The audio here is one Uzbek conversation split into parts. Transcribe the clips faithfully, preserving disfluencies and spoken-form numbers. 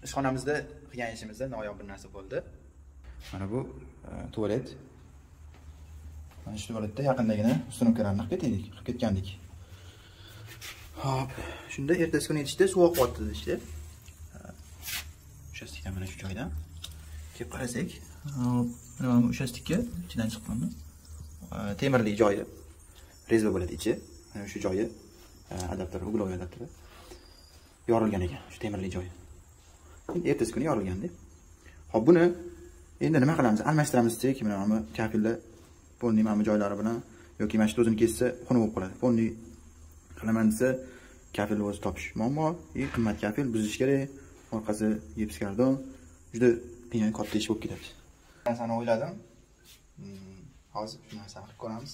ishxonamizda qilgan ishimizda noyob bir narsa bo'ldi. Mana bu tualet. Mana shu tualetda yaqindagina ustunovkalarni qilib ketdik, qilib ketgandik. Hop, shunda ertasi kuni yetishda suv oqyapti işte. O'sha stikdan mana shu joydan kelib qarasak, hop, mana o'sha stikka ichidan chiqqanmi? Temirli joyi. Rezba bo'ladi ichi. Mana shu joyi adapter, uglovoy adapter. Yorilgan ekan, shu temirli joyi. Ertasi kuni yorilgandi. Hop, buni endi nima qilamiz? Almashtiramiz desak, mana bu kafilda polni mana bu joylari bilan yoki mana shu o'zini kessa xunuk bo'lib qoladi. Polni qilaman desa, kafil o'zi topish muammo, eng qimmat kafil buzish kerak. Orqasi gipskardon, juda qiyin katta ish bo'lib ketadi. Men sana o'yladim. Hozir shu narsani qilib ko'ramiz.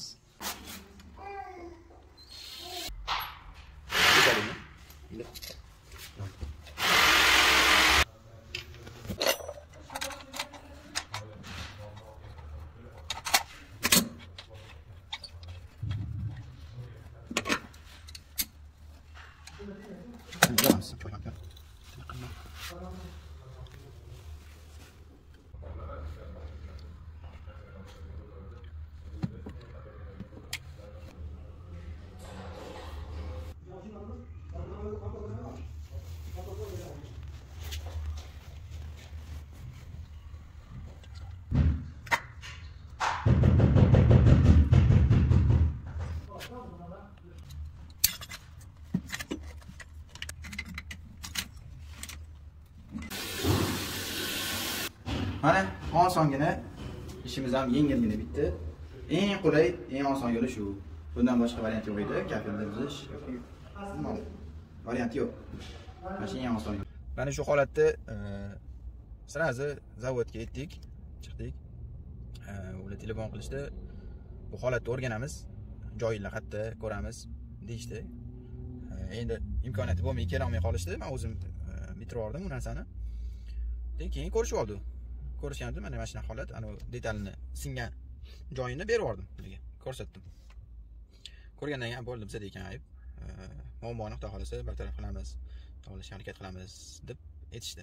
Mana osongina ishimiz ham yengilgina bitdi. Eng qulay, eng oson yo'li shu. Bundan boshqa variant yo'q edi. Kafilda buzish yoki variant yo'q. Mana shu eng oson yo'l. Mana shu holatda sirazi zavodga yetdik, chiqdik. Ular telefon qilishdi. Bu holatni o'rganamiz, joylar qayerda ko'ramiz deyishdi. Endi imkoniyati bo'lmay kela olmay qolishdi. Men o'zim bitirib oldim bu narsani. Keyin ko'rishib oldik. Ko'rishgandim, mana mashina holat, ana detalni singan joyini berib yubordim ularga, ko'rsatdim. Ko'rgandan keyin bo'ldi, bizda ekan ayb. Muammoni xudo xolasa bartaraf qilamiz, olishga harakat qilamiz deb aytishdi.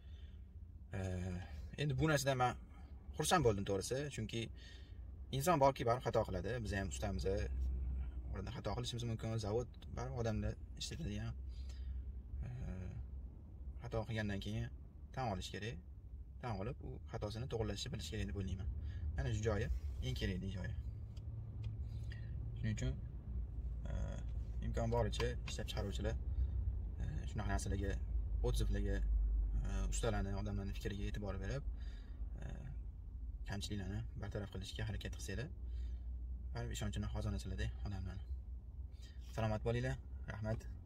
Endi bu narsadan men xursand bo'ldim to'g'risi, chunki inson borki baribir xato qiladi. Biz ham ustamiz, orada xato qilishimiz mumkin. Zavod baribir odamlar ishlatadigan xato qilgandan keyin tan olish kerak. Tan olib, u xatosini to'g'rilashni bilish kerak deb o'ylayman. Mana shu joyi eng kerakli joyi. Shuning uchun imkon boricha ishlab chiqaruvchilar shunaqa narsalarga, odzivlarga, ustalarni, odamlarning fikriga e'tibor berib, kamchiliklarni bartaraf qilishga harakat qilsanglar, baribir ishonchini qozonasizlar-da odamlarni. Salomat bo'linglar. Rahmat.